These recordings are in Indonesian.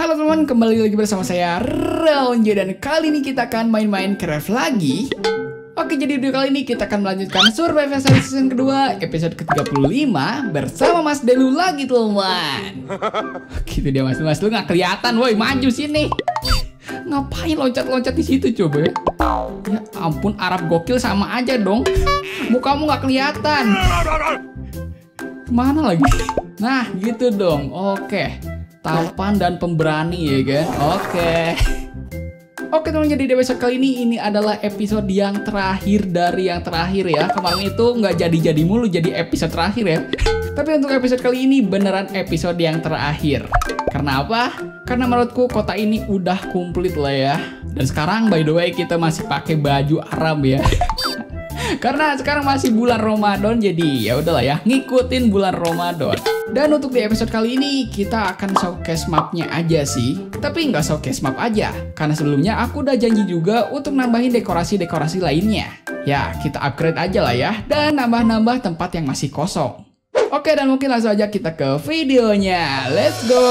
Halo teman, kembali lagi bersama saya Raunjo, dan kali ini kita akan main-main Craft lagi. Oke, jadi video kali ini kita akan melanjutkan Survival Season kedua, episode ke-35 bersama Mas Delu lagi teman. Gitu dia Mas lu nggak kelihatan, woi maju sini. Ngapain loncat-loncat di situ coba ya? Ya ampun, Arab gokil sama aja dong. Mukamu nggak kelihatan. Kemana lagi? Nah gitu dong, oke. Tampan dan pemberani ya kan? Oke teman, jadi di episode kali ini adalah episode yang terakhir dari yang terakhir ya. Kemarin itu nggak jadi mulu jadi episode terakhir ya. Tapi untuk episode kali ini beneran episode yang terakhir. Karena apa? Karena menurutku kota ini udah komplit lah ya. Dan sekarang by the way kita masih pakai baju Arab ya. Karena sekarang masih bulan Ramadan, jadi ya udahlah ya, ngikutin bulan Ramadan. Dan untuk di episode kali ini kita akan showcase mapnya aja sih. Tapi nggak showcase map aja, karena sebelumnya aku udah janji juga untuk nambahin dekorasi-dekorasi lainnya. Ya kita upgrade aja lah ya, dan nambah-nambah tempat yang masih kosong. Oke, dan mungkin langsung aja kita ke videonya. Let's go!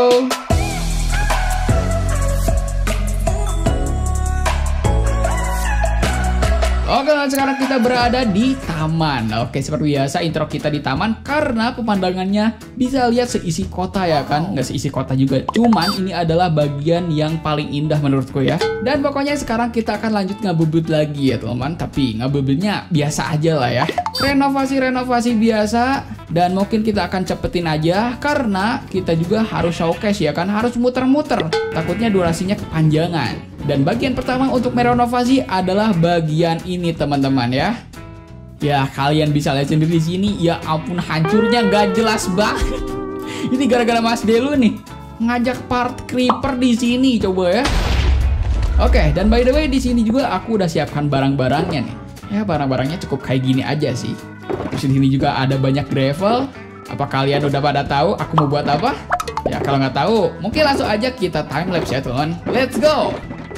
Oke, sekarang kita berada di taman. Oke, seperti biasa intro kita di taman karena pemandangannya bisa lihat seisi kota ya kan. Nggak seisi kota juga, cuman ini adalah bagian yang paling indah menurutku ya. Dan pokoknya sekarang kita akan lanjut ngabubut lagi ya teman. Tapi ngabubutnya biasa aja lah ya. Renovasi biasa. Dan mungkin kita akan cepetin aja karena kita juga harus showcase ya kan. Harus muter-muter, takutnya durasinya kepanjangan. Dan bagian pertama untuk merenovasi adalah bagian ini teman-teman ya. Ya kalian bisa lihat sendiri di sini. Ya ampun, hancurnya gak jelas banget. Ini gara-gara Mas Delu nih ngajak part creeper di sini coba ya. Oke, dan by the way di sini juga aku udah siapkan barang-barangnya nih. Ya barang-barangnya cukup kayak gini aja sih. Terus di sini juga ada banyak gravel. Apa kalian udah pada tahu aku mau buat apa? Ya kalau nggak tahu mungkin langsung aja kita time lapse ya teman. Let's go.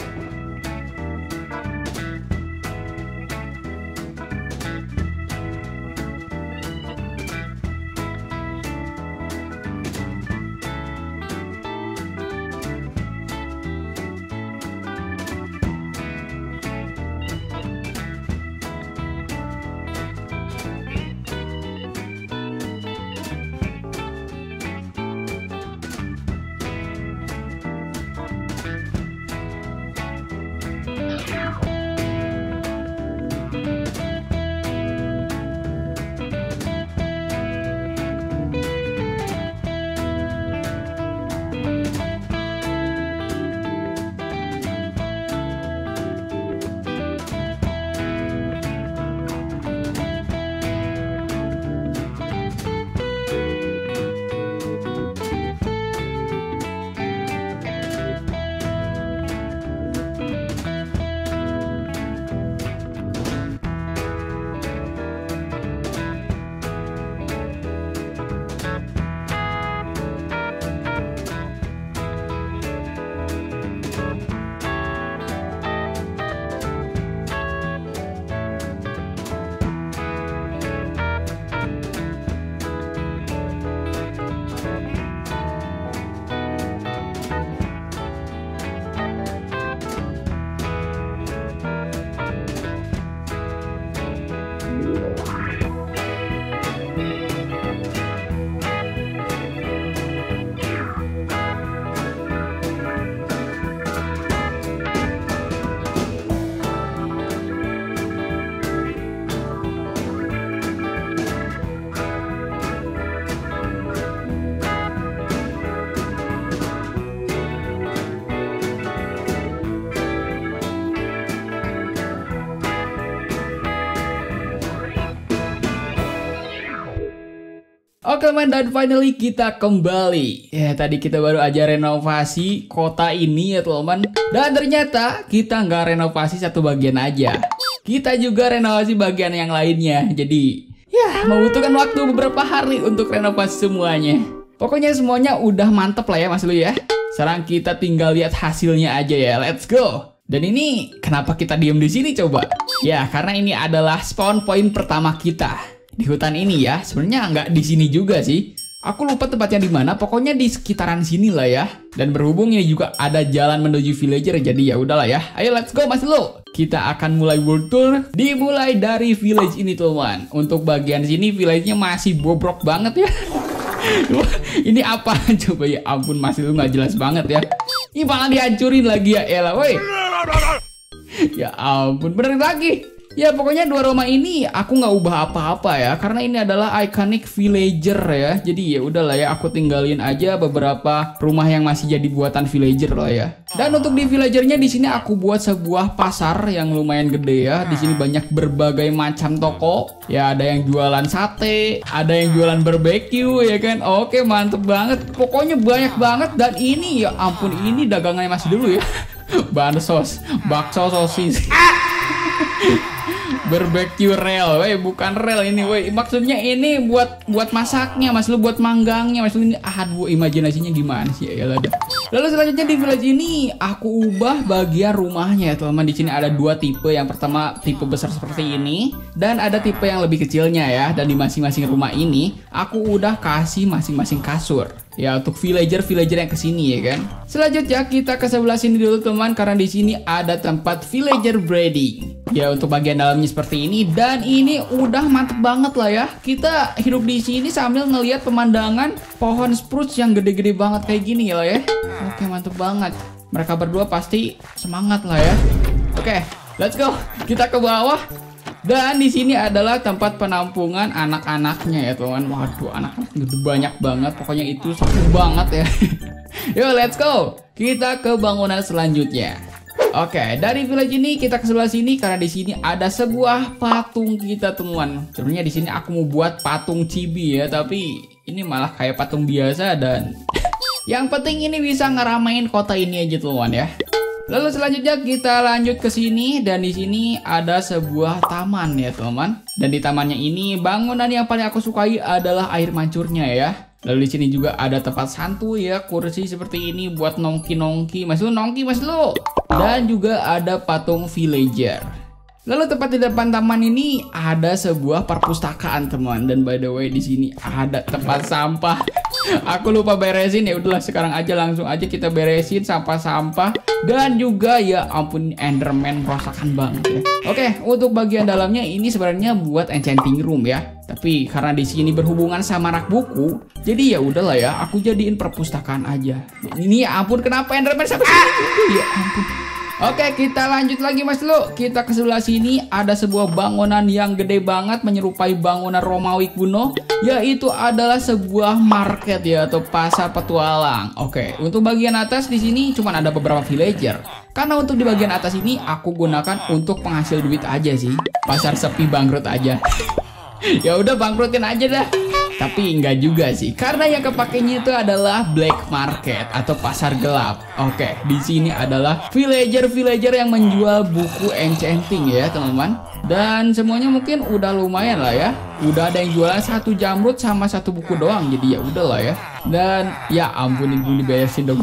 Oke man, dan finally kita kembali. Ya tadi kita baru aja renovasi kota ini ya teman. Dan ternyata kita nggak renovasi satu bagian aja. Kita juga renovasi bagian yang lainnya. Jadi ya membutuhkan waktu beberapa hari untuk renovasi semuanya. Pokoknya semuanya udah mantep lah ya Mas Lu ya. Sekarang kita tinggal lihat hasilnya aja ya. Let's go. Dan ini kenapa kita diem di sini coba? Ya karena ini adalah spawn point pertama kita di hutan ini ya. Sebenarnya nggak di sini juga sih. Aku lupa tempatnya di mana, pokoknya di sekitaran sini lah ya. Dan berhubung ini juga ada jalan menuju villager, jadi ya udahlah ya. Ayo let's go Mas Lo. Kita akan mulai world tour. Dimulai dari village ini teman. Untuk bagian sini village-nya masih bobrok banget ya. Ini apa? Coba ya ampun Mas Lo, nggak jelas banget ya. Ini malah dihancurin lagi ya elah, woi. Ya ampun, bener lagi. Ya pokoknya dua rumah ini aku nggak ubah apa-apa ya, karena ini adalah iconic villager ya. Jadi ya udahlah ya, aku tinggalin aja beberapa rumah yang masih jadi buatan villager lah ya. Dan untuk di villagernya di sini aku buat sebuah pasar yang lumayan gede ya. Di sini banyak berbagai macam toko. Ya ada yang jualan sate, ada yang jualan barbecue ya kan. Oke mantep banget. Pokoknya banyak banget dan ini ya ampun ini dagangannya masih dulu ya. Bansos, bakso sosis. Barbecue rel, woi bukan rel ini, woi maksudnya ini buat masaknya, Mas Lu buat manggangnya, Mas Lu ini aduh imajinasinya gimana sih ya. Lalu selanjutnya di village ini aku ubah bagian rumahnya ya teman-teman. Di sini ada dua tipe, yang pertama tipe besar seperti ini dan ada tipe yang lebih kecilnya ya. Dan di masing-masing rumah ini aku udah kasih masing-masing kasur. Ya untuk villager yang kesini ya kan. Selanjutnya kita ke sebelah sini dulu teman, karena di sini ada tempat villager breeding. Ya untuk bagian dalamnya seperti ini dan ini udah mantep banget lah ya. Kita hidup di sini sambil ngelihat pemandangan pohon spruce yang gede-gede banget kayak gini ya lah ya. Oke mantep banget. Mereka berdua pasti semangat lah ya. Oke, let's go. Kita ke bawah. Dan di sini adalah tempat penampungan anak-anaknya ya teman. Waduh, anak-anak banyak banget. Pokoknya itu seru banget ya. Yuk, let's go. Kita ke bangunan selanjutnya. Oke, dari village ini kita ke sebelah sini karena di sini ada sebuah patung kita teman. Sebenarnya di sini aku mau buat patung chibi ya, tapi ini malah kayak patung biasa dan yang penting ini bisa ngeramain kota ini aja teman ya. Lalu selanjutnya kita lanjut ke sini dan di sini ada sebuah taman ya teman. Dan di tamannya ini bangunan yang paling aku sukai adalah air mancurnya ya. Lalu di sini juga ada tempat santuy ya, kursi seperti ini buat nongki-nongki. Mas Lu nongki Mas Lu. Dan juga ada patung villager. Lalu tepat di depan taman ini ada sebuah perpustakaan teman. Dan by the way di sini ada tempat sampah. Aku lupa beresin, ya udahlah sekarang aja langsung aja kita beresin sampah-sampah. Dan juga ya ampun Enderman merosakan banget ya. Oke, untuk bagian dalamnya ini sebenarnya buat enchanting room ya. Tapi karena di sini berhubungan sama rak buku, jadi ya udahlah ya, aku jadiin perpustakaan aja. Ini ya ampun kenapa Enderman sampai sini? Ya ampun. Oke, kita lanjut lagi Mas Lu. Kita ke sebelah sini ada sebuah bangunan yang gede banget menyerupai bangunan Romawi kuno, yaitu adalah sebuah market ya atau pasar petualang. Oke, untuk bagian atas di sini cuma ada beberapa villager. Karena untuk di bagian atas ini aku gunakan untuk penghasil duit aja sih. Pasar sepi bangkrut aja. Ya udah bangkrutin aja dah. Tapi enggak juga sih, karena yang kepakainya itu adalah black market atau pasar gelap. Oke, di sini adalah villager yang menjual buku enchanting ya teman-teman. Dan semuanya mungkin udah lumayan lah ya. Udah ada yang jualan satu jamrut sama satu buku doang, jadi ya udah lah ya. Dan ya ampun ibu diberesin dong.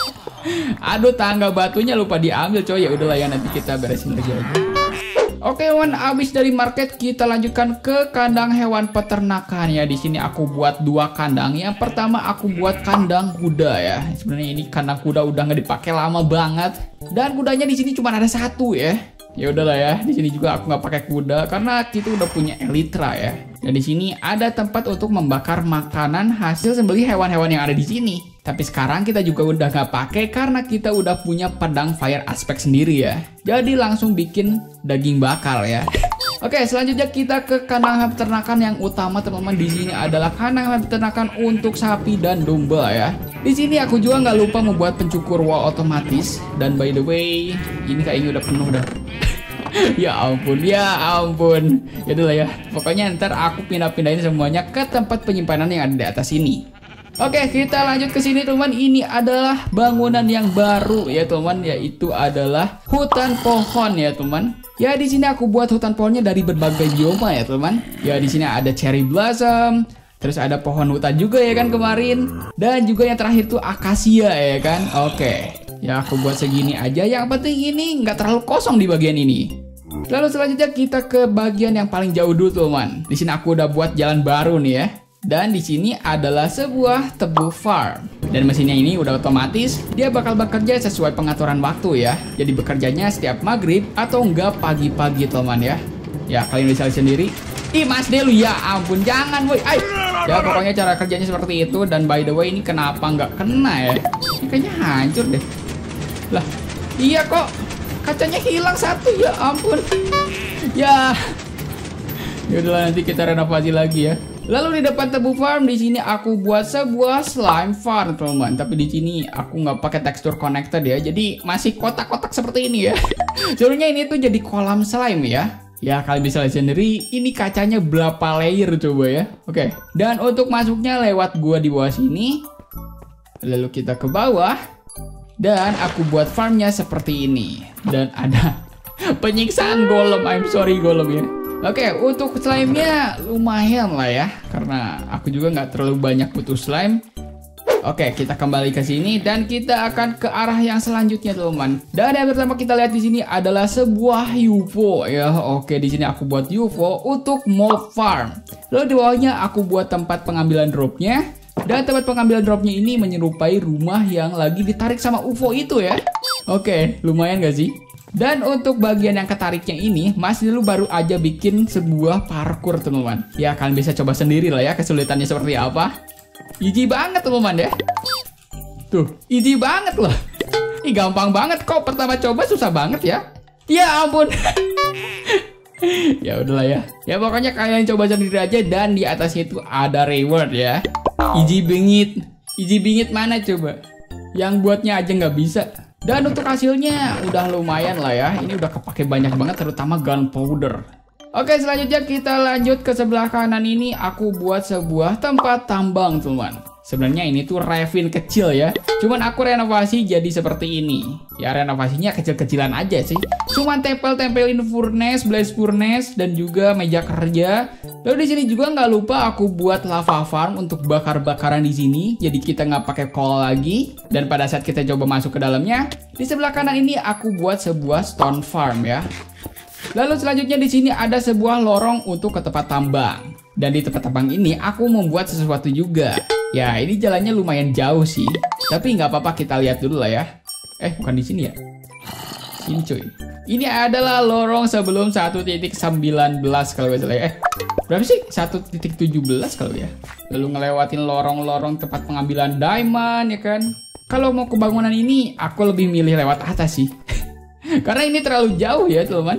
Aduh tangga batunya lupa diambil coy, ya udahlah ya nanti kita beresin lagi aja. Oke, abis dari market kita lanjutkan ke kandang hewan peternakan ya. Di sini aku buat dua kandang. Yang pertama aku buat kandang kuda ya. Sebenarnya ini kandang kuda udah nggak dipakai lama banget. Dan kudanya di sini cuma ada satu ya. Ya udahlah ya. Di sini juga aku nggak pakai kuda karena kita udah punya Elytra ya. Dan di sini ada tempat untuk membakar makanan hasil sembelih hewan-hewan yang ada di sini. Tapi sekarang kita juga udah nggak pakai karena kita udah punya pedang fire aspect sendiri ya. Jadi langsung bikin daging bakar ya. Oke, selanjutnya kita ke kandang peternakan yang utama teman-teman. Di sini adalah kandang peternakan untuk sapi dan domba ya. Di sini aku juga nggak lupa membuat pencukur wall otomatis. Dan by the way, ini kayaknya udah penuh dah. Ya ampun, ya ampun. Yaudahlah ya. Pokoknya ntar aku pindah-pindahin semuanya ke tempat penyimpanan yang ada di atas ini. Oke, kita lanjut ke sini teman. Ini adalah bangunan yang baru ya teman, yaitu adalah hutan pohon ya teman. Ya di sini aku buat hutan pohonnya dari berbagai bioma ya teman. Ya di sini ada cherry blossom, terus ada pohon hutan juga ya kan kemarin, dan juga yang terakhir tuh akasia ya kan. Oke, ya aku buat segini aja. Yang penting ini nggak terlalu kosong di bagian ini. Lalu selanjutnya kita ke bagian yang paling jauh dulu teman. Di sini aku udah buat jalan baru nih ya. Dan di sini adalah sebuah tebu farm. Dan mesinnya ini udah otomatis, dia bakal bekerja sesuai pengaturan waktu ya. Jadi bekerjanya setiap maghrib atau enggak pagi-pagi teman ya. Ya kalian bisa lihat sendiri. Ih Mas Delu, ya ampun jangan woi. Ya pokoknya cara kerjanya seperti itu. Dan by the way ini kenapa nggak kena ya? Ini kayaknya hancur deh. Lah iya kok kacanya hilang satu, ya ampun. Ya udahlah, nanti kita renovasi lagi ya. Lalu di depan tebu farm di sini aku buat sebuah slime farm teman-teman. Tapi di sini aku nggak pakai tekstur connected ya. Jadi masih kotak-kotak seperti ini ya. Sebenarnya ini tuh jadi kolam slime ya. Ya kalian bisa lihat sendiri. Ini kacanya berapa layer coba ya. Oke. Dan untuk masuknya lewat gua di bawah sini. Lalu kita ke bawah. Dan aku buat farmnya seperti ini. Dan ada penyiksaan golem. I'm sorry golem ya. Oke, untuk slime-nya lumayan lah ya, karena aku juga nggak terlalu banyak butuh slime. Oke, kita kembali ke sini dan kita akan ke arah yang selanjutnya, teman-teman. Dan yang pertama kita lihat di sini adalah sebuah UFO ya. Oke, di sini aku buat UFO untuk mob farm. Lalu di bawahnya aku buat tempat pengambilan dropnya. Dan tempat pengambilan dropnya ini menyerupai rumah yang lagi ditarik sama UFO itu ya. Oke, lumayan gak sih? Dan untuk bagian yang ketariknya ini, Mas Delu baru aja bikin sebuah parkour, teman-teman. Ya, kalian bisa coba sendiri lah ya kesulitannya seperti apa. Easy banget, teman-teman ya. Tuh, easy banget loh. Ih, gampang banget kok. Pertama coba susah banget ya. Ya ampun. Ya udahlah ya. Ya pokoknya kalian coba sendiri aja dan di atasnya itu ada reward ya. Easy bingit. Easy bingit mana coba? Yang buatnya aja nggak bisa. Dan untuk hasilnya udah lumayan lah ya. Ini udah kepake banyak banget, terutama gunpowder. Oke, selanjutnya kita lanjut ke sebelah kanan ini. Aku buat sebuah tempat tambang, teman. Sebenarnya ini tuh ravin kecil ya. Cuman aku renovasi jadi seperti ini. Ya renovasinya kecil-kecilan aja sih. Cuman tempel-tempelin furnace, blaze furnace, dan juga meja kerja. Lalu di sini juga nggak lupa aku buat lava farm untuk bakar-bakaran di sini. Jadi kita nggak pakai coal lagi. Dan pada saat kita coba masuk ke dalamnya, di sebelah kanan ini aku buat sebuah stone farm ya. Lalu selanjutnya di sini ada sebuah lorong untuk ke tempat tambang. Dan di tempat tambang ini aku membuat sesuatu juga. Ya ini jalannya lumayan jauh sih. Tapi nggak apa-apa, kita lihat dulu lah ya. Bukan di sini ya. Sini cuy. Ini adalah lorong sebelum 1.19 kalau nggak salah ya. Berapa sih? 1.17 kalau ya. Lalu ngelewatin lorong-lorong tempat pengambilan diamond ya kan. Kalau mau ke bangunan ini aku lebih milih lewat atas sih. Karena ini terlalu jauh ya teman-teman.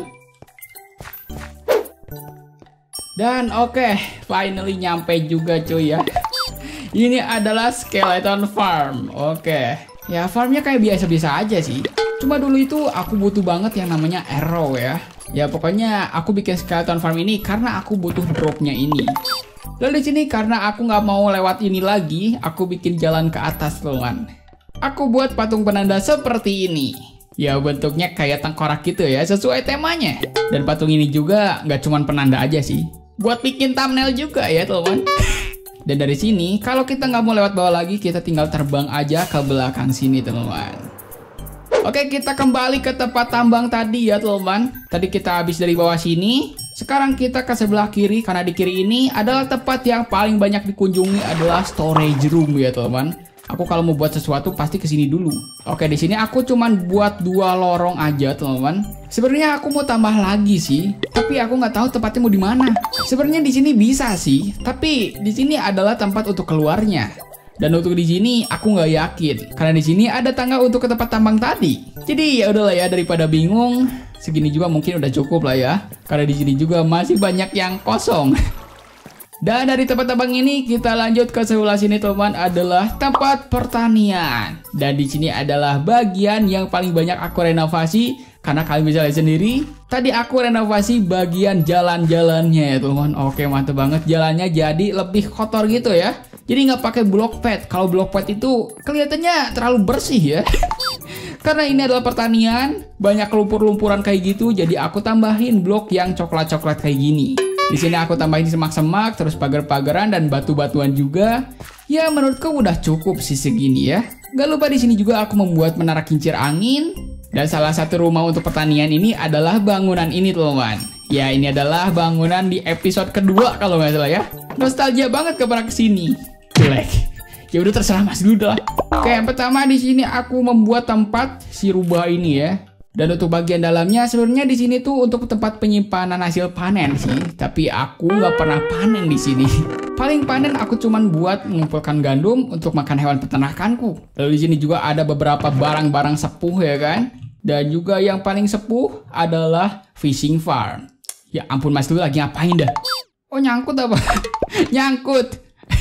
Dan oke, finally nyampe juga cuy ya. Ini adalah skeleton farm. Oke. Ya farmnya kayak biasa-biasa aja sih. Cuma dulu itu aku butuh banget yang namanya arrow ya. Ya pokoknya aku bikin skeleton farm ini karena aku butuh dropnya ini. Lalu di sini karena aku nggak mau lewat ini lagi, aku bikin jalan ke atas teman. Aku buat patung penanda seperti ini. Ya bentuknya kayak tengkorak gitu ya, sesuai temanya. Dan patung ini juga nggak cuma penanda aja sih. Buat bikin thumbnail juga ya teman. Dan dari sini kalau kita nggak mau lewat bawah lagi, kita tinggal terbang aja ke belakang sini teman. Oke, kita kembali ke tempat tambang tadi ya teman. Tadi kita habis dari bawah sini. Sekarang kita ke sebelah kiri, karena di kiri ini adalah tempat yang paling banyak dikunjungi adalah storage room ya teman. Aku kalau mau buat sesuatu pasti kesini dulu. Oke, di sini aku cuman buat 2 lorong aja, teman-teman. Sebenarnya aku mau tambah lagi sih, tapi aku nggak tahu tempatnya mau di mana. Sebenarnya di sini bisa sih, tapi di sini adalah tempat untuk keluarnya. Dan untuk di sini aku nggak yakin, karena di sini ada tangga untuk ke tempat tambang tadi. Jadi ya udahlah ya, daripada bingung, segini juga mungkin udah cukup lah ya. Karena di sini juga masih banyak yang kosong. Dan dari tempat tambang ini kita lanjut ke sebelah sini teman, adalah tempat pertanian. Dan di sini adalah bagian yang paling banyak aku renovasi, karena kalian bisa lihat sendiri. Tadi aku renovasi bagian jalan-jalannya ya teman. Oke, mantep banget, jalannya jadi lebih kotor gitu ya. Jadi nggak pakai block pad. Kalau block pad itu kelihatannya terlalu bersih ya. Karena ini adalah pertanian, banyak lumpur-lumpuran kayak gitu, jadi aku tambahin blok yang coklat-coklat kayak gini. Di sini aku tambahin semak-semak, terus pagar-pagaran dan batu-batuan juga. Ya menurutku udah cukup sih segini ya. Gak lupa di sini juga aku membuat menara kincir angin. Dan salah satu rumah untuk pertanian ini adalah bangunan ini teman-teman. Ya, ini adalah bangunan di episode kedua kalau nggak salah ya. Nostalgia banget ke sini. Jelek. Ya udah terserah Mas dulu lah. Oke, yang pertama di sini aku membuat tempat si rubah ini ya. Dan untuk bagian dalamnya sebenarnya di sini tuh untuk tempat penyimpanan hasil panen sih. Tapi aku nggak pernah panen di sini. Paling panen aku cuman buat mengumpulkan gandum untuk makan hewan peternakanku. Lalu di sini juga ada beberapa barang-barang sepuh ya kan. Dan juga yang paling sepuh adalah fishing farm. Ya ampun Mas dulu lagi ngapain dah? Oh nyangkut apa? Nyangkut.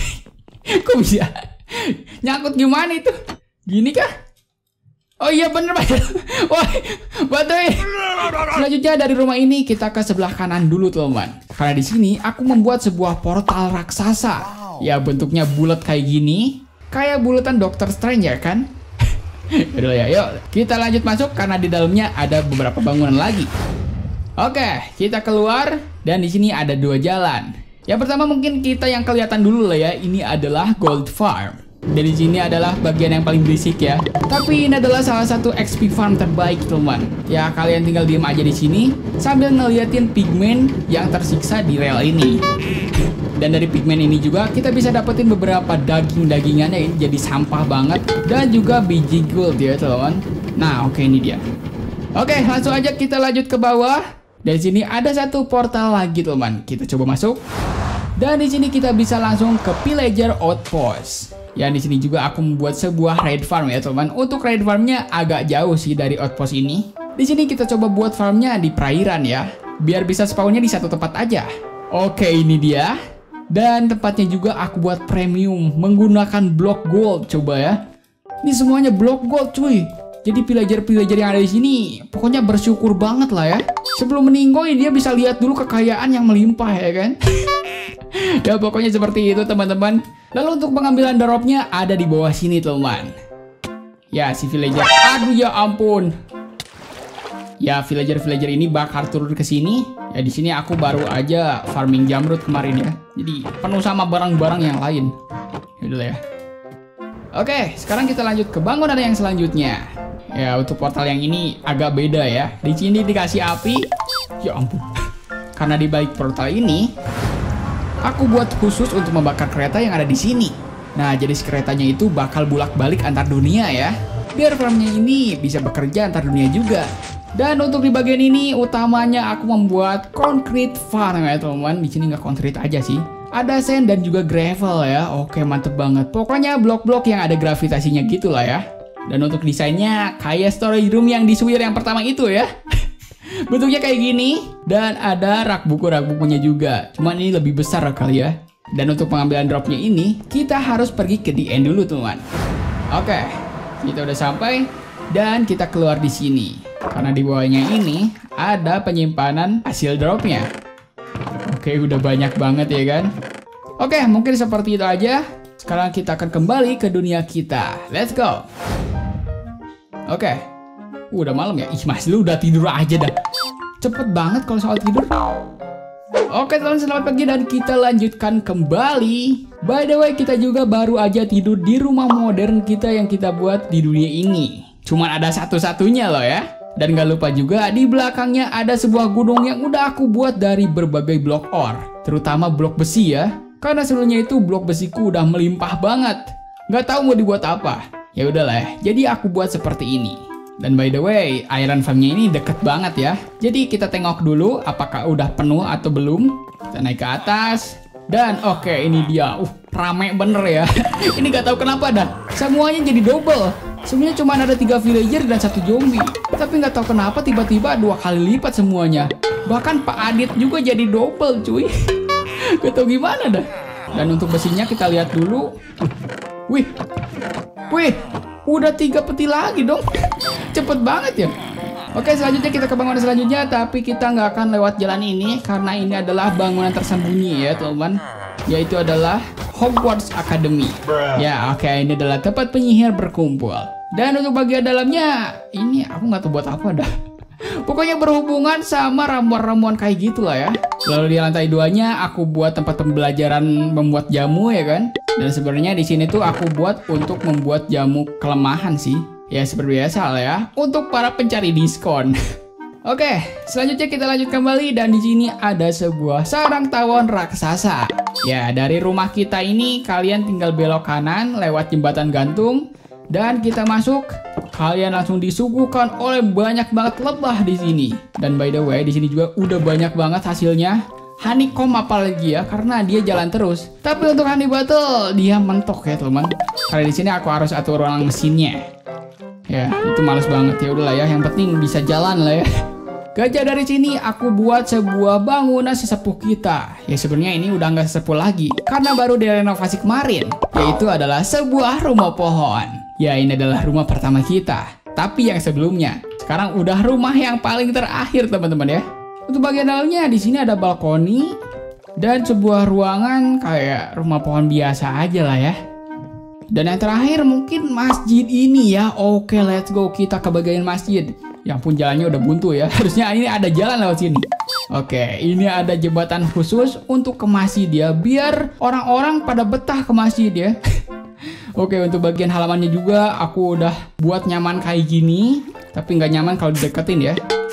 Kok bisa? Nyangkut gimana itu? Gini kah? Oh iya bener Mas. Wah, bantuin. Selanjutnya dari rumah ini kita ke sebelah kanan dulu teman-teman. Karena di sini aku membuat sebuah portal raksasa. Ya bentuknya bulat kayak gini. Kayak bulatan Doctor Strange ya kan? Udah ya, yuk kita lanjut masuk karena di dalamnya ada beberapa bangunan lagi. Oke, kita keluar dan di sini ada dua jalan. Yang pertama mungkin kita yang kelihatan dulu lah ya. Ini adalah Gold Farm. Dan di sini adalah bagian yang paling berisik ya. Tapi ini adalah salah satu XP farm terbaik teman. Ya kalian tinggal diem aja di sini sambil ngeliatin pigmen yang tersiksa di rel ini. Dan dari pigmen ini juga kita bisa dapetin beberapa daging-dagingannya ini jadi sampah banget. Dan juga biji gold ya teman. Nah oke ini dia. Oke langsung aja kita lanjut ke bawah. Dari sini ada satu portal lagi teman. Kita coba masuk. Dan di sini kita bisa langsung ke Pillager Outpost. Ya di sini juga aku membuat sebuah raid farm ya teman. Untuk raid farmnya agak jauh sih dari outpost ini. Di sini kita coba buat farmnya di perairan ya. Biar bisa spawnnya di satu tempat aja. Oke ini dia. Dan tempatnya juga aku buat premium menggunakan blok gold coba ya. Ini semuanya blok gold cuy. Jadi pillager-pillager yang ada di sini pokoknya bersyukur banget lah ya. Sebelum meninggal dia bisa lihat dulu kekayaan yang melimpah ya kan. Ya pokoknya seperti itu teman-teman. Lalu untuk pengambilan dropnya ada di bawah sini teman. Ya si villager. Aduh ya ampun. Ya villager-villager ini bakal turun ke sini. Ya di sini aku baru aja farming jamrud kemarin ya. Jadi penuh sama barang-barang yang lain. Gitu ya. Oke, sekarang kita lanjut ke bangunan yang selanjutnya. Ya untuk portal yang ini agak beda ya. Di sini dikasih api. Ya ampun. Karena di balik portal ini aku buat khusus untuk membakar kereta yang ada di sini. Nah, jadi keretanya itu bakal bolak-balik antar dunia ya. Biar farmnya ini bisa bekerja antar dunia juga. Dan untuk di bagian ini utamanya aku membuat concrete farm ya teman-teman. Di sini nggak concrete aja sih. Ada sand dan juga gravel ya. Oke, mantep banget. Pokoknya blok-blok yang ada gravitasinya gitu lah ya. Dan untuk desainnya kayak storage room yang di Swear yang pertama itu ya. Bentuknya kayak gini. Dan ada rak bukunya juga. Cuman ini lebih besar kali ya. Dan untuk pengambilan dropnya ini kita harus pergi ke the end dulu teman. Oke, kita udah sampai. Dan kita keluar di sini. Karena di bawahnya ini ada penyimpanan hasil dropnya. Oke, udah banyak banget ya kan. Oke, mungkin seperti itu aja. Sekarang kita akan kembali ke dunia kita. Let's go. Oke. Udah malam ya. Ih, Mas lu udah tidur aja dah. Cepet banget kalau soal tidur. Oke teman, selamat pagi dan kita lanjutkan kembali. By the way, kita juga baru aja tidur di rumah modern kita yang kita buat di dunia ini. Cuman ada satu-satunya loh ya. Dan gak lupa juga di belakangnya ada sebuah gunung yang udah aku buat dari berbagai blok ore. Terutama blok besi ya. Karena sebelumnya itu blok besiku udah melimpah banget. Gak tahu mau dibuat apa. Ya udahlah, jadi aku buat seperti ini. Dan by the way, iron farmnya ini deket banget ya. Jadi kita tengok dulu apakah udah penuh atau belum. Kita naik ke atas. Dan oke, ini dia. Rame bener ya. Ini gak tahu kenapa dah. Semuanya jadi double. Sebenarnya cuma ada 3 villager dan 1 zombie. Tapi nggak tahu kenapa tiba-tiba 2 kali lipat semuanya. Bahkan Pak Adit juga jadi double cuy. Gak tahu gimana dah. Dan untuk besinya kita lihat dulu. Wih. Udah 3 peti lagi dong. Cepet banget ya. Oke, selanjutnya kita ke bangunan selanjutnya. Tapi kita nggak akan lewat jalan ini. Karena ini adalah bangunan tersembunyi ya teman-teman. Yaitu adalah Hogwarts Academy. Ya oke, ini adalah tempat penyihir berkumpul. Dan untuk bagian dalamnya, ini aku nggak tahu buat apa dah. Pokoknya berhubungan sama ramuan-ramuan kayak gitu lah ya. Lalu di lantai 2-nya aku buat tempat pembelajaran membuat jamu ya kan. Dan sebenarnya di sini tuh aku buat untuk membuat jamu kelemahan sih. Ya seperti biasa lah ya, untuk para pencari diskon. Oke, selanjutnya kita lanjut kembali dan di sini ada sebuah sarang tawon raksasa. Ya, dari rumah kita ini kalian tinggal belok kanan lewat jembatan gantung dan kita masuk. Kalian langsung disuguhkan oleh banyak banget lebah di sini. Dan by the way, di sini juga udah banyak banget hasilnya. Honeycomb apalagi ya, karena dia jalan terus. Tapi untuk honey battle dia mentok ya teman. Karena di sini aku harus atur ruang mesinnya. Ya, itu males banget ya udahlah ya. Yang penting bisa jalan lah ya. Gajah dari sini aku buat sebuah bangunan sesepuh kita. Ya sebenarnya ini udah nggak sesepuh lagi karena baru direnovasi kemarin. Yaitu adalah sebuah rumah pohon. Ya ini adalah rumah pertama kita. Tapi yang sebelumnya sekarang udah rumah yang paling terakhir teman-teman ya. Untuk bagian dalamnya di sini ada balkoni dan sebuah ruangan kayak rumah pohon biasa aja lah ya. Dan yang terakhir mungkin masjid ini ya. Oke, let's go kita ke bagian masjid. Ya ampun jalannya udah buntu ya. Harusnya ini ada jalan lewat sini. Oke, ini ada jembatan khusus untuk ke masjid ya. Biar orang-orang pada betah ke masjid ya. Oke, untuk bagian halamannya juga aku udah buat nyaman kayak gini. Tapi nggak nyaman kalau dideketin ya.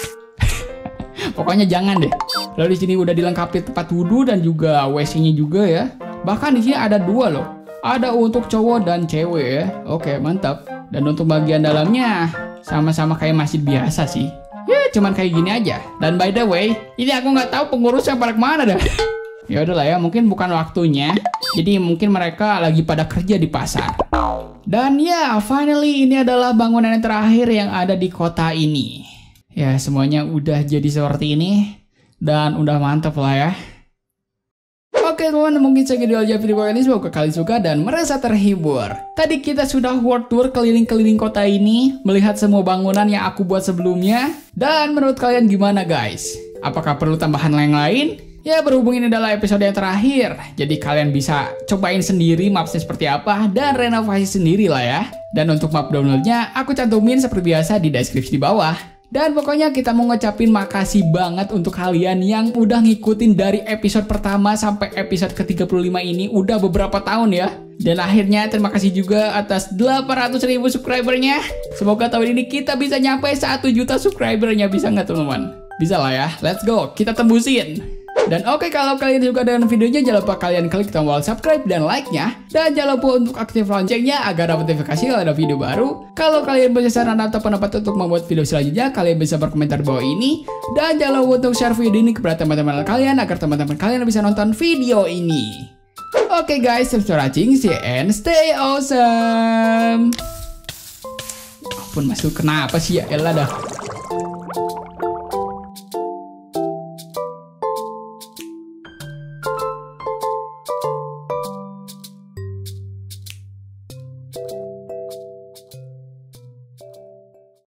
Pokoknya jangan deh. Lalu di sini udah dilengkapi tempat wudhu dan juga WC-nya juga ya. Bahkan di sini ada dua loh. Ada untuk cowok dan cewek ya. Oke, mantap. Dan untuk bagian dalamnya sama-sama kayak masjid biasa sih. Ya, cuman kayak gini aja. Dan by the way, ini aku nggak tahu pengurusnya pada kemana dah. Ya udahlah ya, mungkin bukan waktunya. Jadi mungkin mereka lagi pada kerja di pasar. Dan ya, finally ini adalah bangunan yang terakhir yang ada di kota ini. Ya, semuanya udah jadi seperti ini. Dan udah mantap lah ya. Oke teman, mungkin segitu aja video kali ini. Semoga kalian suka dan merasa terhibur. Tadi kita sudah world tour keliling-keliling kota ini, melihat semua bangunan yang aku buat sebelumnya. Dan menurut kalian gimana guys? Apakah perlu tambahan yang lain? Ya berhubung ini adalah episode yang terakhir, jadi kalian bisa cobain sendiri mapsnya seperti apa dan renovasi sendiri lah ya. Dan untuk map downloadnya aku cantumin seperti biasa di deskripsi di bawah. Dan pokoknya kita mau ngucapin makasih banget untuk kalian yang udah ngikutin dari episode pertama sampai episode ke-35 ini udah beberapa tahun ya. Dan akhirnya terima kasih juga atas 800.000 subscribernya. Semoga tahun ini kita bisa nyampe 1 juta subscribernya, bisa nggak teman-teman? Bisa lah ya, let's go, kita tembusin. Dan oke, kalau kalian suka dengan videonya, jangan lupa kalian klik tombol subscribe dan like-nya. Dan jangan lupa untuk aktif loncengnya agar dapat notifikasi kalau ada video baru. Kalau kalian punya saran atau pendapat untuk membuat video selanjutnya, kalian bisa berkomentar di bawah ini. Dan jangan lupa untuk share video ini kepada teman-teman kalian agar teman-teman kalian bisa nonton video ini. Oke guys, thanks for watching, see you and stay awesome. Ampun masuk, kenapa sih ya, elah dah.